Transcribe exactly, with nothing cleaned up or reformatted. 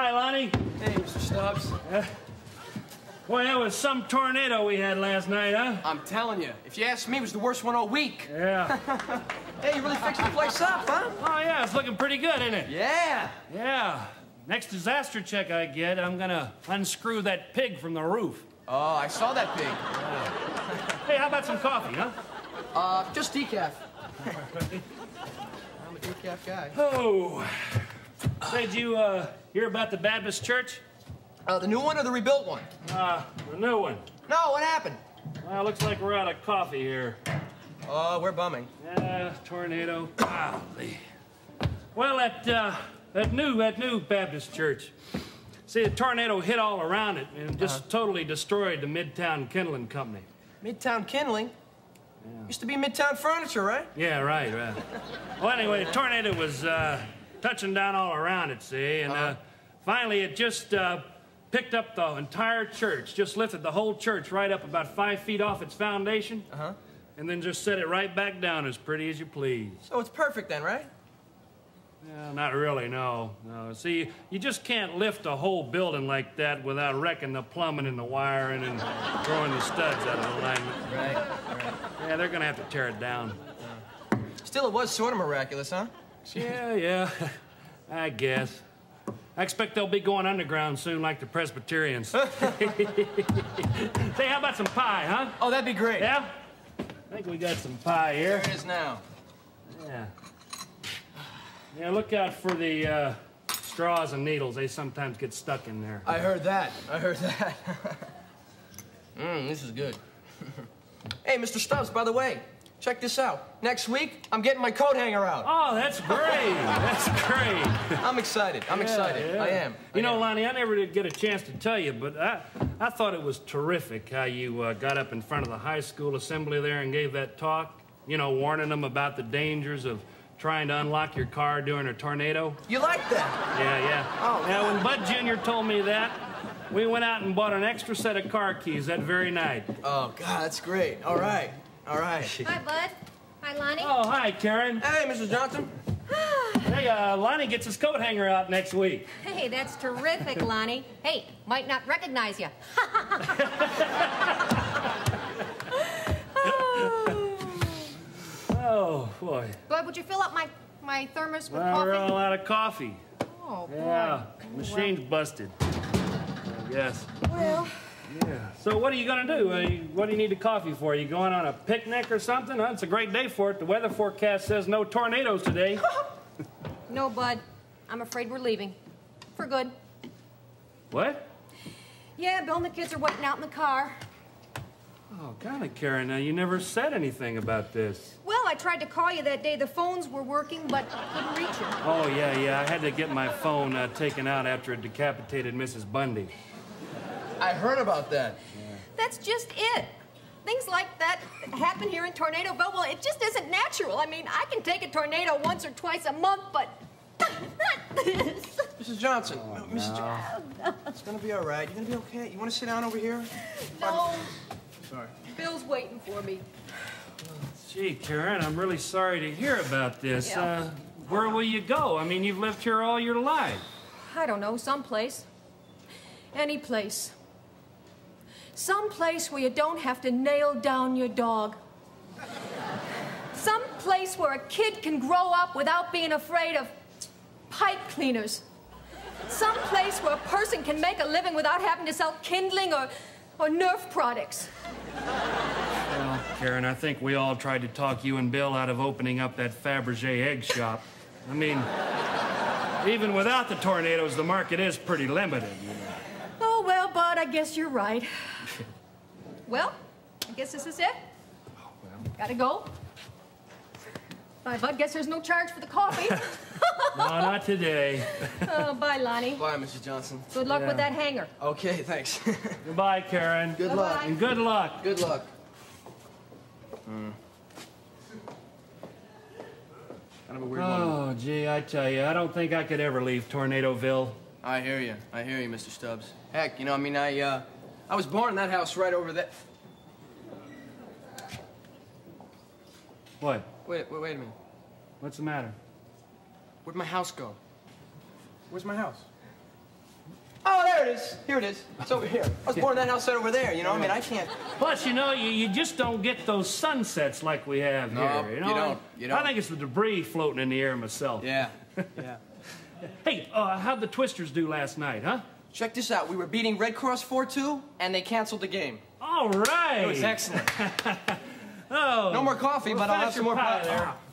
Hi, Lonnie. Hey, Mister Stubbs. Uh, boy, that was some tornado we had last night, huh? I'm telling you, if you ask me, it was the worst one all week. Yeah. Hey, you really fixed the place up, huh? Oh, yeah, it's looking pretty good, isn't it? Yeah. Yeah. Next disaster check I get, I'm gonna unscrew that pig from the roof. Oh, I saw that pig. Yeah. Hey, how about some coffee, huh? Uh, just decaf. I'm a decaf guy. Oh. Say, did you, uh, hear about the Baptist church? Uh, the new one or the rebuilt one? Uh, the new one. No, what happened? Well, looks like we're out of coffee here. Oh, we're bumming. Yeah, tornado. Golly. Well, that, uh, that new, that new Baptist church. See, a tornado hit all around it and just uh-huh. totally destroyed the Midtown Kindling Company. Midtown Kindling? Yeah. Used to be Midtown Furniture, right? Yeah, right, right. Well, anyway, the tornado was, uh, touching down all around it, see, and, uh, uh finally it just, uh, picked up the entire church, just lifted the whole church right up about five feet off its foundation, uh-huh. and then just set it right back down as pretty as you please. So it's perfect then, right? Well, not really, no. No. See, you just can't lift a whole building like that without wrecking the plumbing and the wiring and throwing the studs out of alignment. Right, right. Yeah, they're gonna have to tear it down. Uh, still, it was sort of miraculous, huh? Yeah, yeah, I guess. I expect they'll be going underground soon like the Presbyterians. Say, how about some pie, huh? Oh, that'd be great. Yeah? I think we got some pie here. There it is now. Yeah. Yeah, look out for the uh, straws and needles. They sometimes get stuck in there. I heard that. I heard that. Mmm, this is good. Hey, Mister Stubbs, by the way, check this out. Next week, I'm getting my coat hanger out. Oh, that's great. That's great. I'm excited. I'm yeah, excited. Yeah. I am. You I know, am. Lonnie, I never did get a chance to tell you, but I, I thought it was terrific how you uh, got up in front of the high school assembly there and gave that talk, you know, warning them about the dangers of trying to unlock your car during a tornado. You like that? Yeah, yeah. Oh. Now, when Bud Junior told me that, we went out and bought an extra set of car keys that very night. Oh, God, that's great. All right. All right. Hi, Bud. Hi, Lonnie. Oh, hi, Karen. Hey, Missus Johnson. Hey, uh, Lonnie gets his coat hanger out next week. Hey, that's terrific, Lonnie. Hey, might not recognize you. Oh, boy. Bud, would you fill up my, my thermos with well, coffee? We're all out of coffee. Oh, boy. Yeah, machine's well. busted. I guess. Well. Yeah. So what are you gonna do? Uh, you, what do you need the coffee for? Are you going on a picnic or something? Huh? It's a great day for it. The weather forecast says no tornadoes today. No, Bud. I'm afraid we're leaving. For good. What? Yeah, Bill and the kids are waiting out in the car. Oh, golly, Karen, now you never said anything about this. Well, I tried to call you that day. The phones were working, but couldn't reach you. Oh, yeah, yeah. I had to get my phone uh, taken out after it decapitated Missus Bundy. I heard about that. Yeah. That's just it. Things like that happen here in Tornadoville. Well, it just isn't natural. I mean, I can take a tornado once or twice a month, but not this. Missus Johnson, oh, Missus no. Johnson, it's gonna be all right. You're gonna be okay. You want to sit down over here? No. Sorry. Bill's waiting for me. Gee, Karen, I'm really sorry to hear about this. Yeah. Uh, where will you go? I mean, you've lived here all your life. I don't know, someplace. Any place. Some place where you don't have to nail down your dog. Some place where a kid can grow up without being afraid of pipe cleaners. Some place where a person can make a living without having to sell kindling or, or Nerf products. Well, Karen, I think we all tried to talk you and Bill out of opening up that Fabergé egg shop. I mean, even without the tornadoes, the market is pretty limited. You know. Oh, well, Bud, I guess you're right. Well, I guess this is it. Oh, well. Gotta go. Bye, Bud. Guess there's no charge for the coffee. No, not today. Oh, bye, Lonnie. Bye, Missus Johnson. Good luck Yeah. with that hanger. Okay, thanks. Goodbye, Karen. Good Bye-bye. luck. And good luck. Good luck. Hmm. Kind of a weird one. Oh, gee, I tell you, I don't think I could ever leave Tornadoville. I hear you. I hear you, Mister Stubbs. Heck, you know, I mean, I, uh, I was born in that house right over there. What? Wait, wait, wait a minute. What's the matter? Where'd my house go? Where's my house? Oh, there it is. Here it is. It's over here. I was born in that house right over there, you know? I mean, I can't... Plus, you know, you, you just don't get those sunsets like we have No, here. You, know? you don't. You don't. I think it's the debris floating in the air myself. Yeah. Yeah. Hey, uh, how'd the Twisters do last night, huh? Check this out. We were beating Red Cross four two, and they canceled the game. All right. It was excellent. Oh. No more coffee, well, but I'll have some more pie pie there. Ah.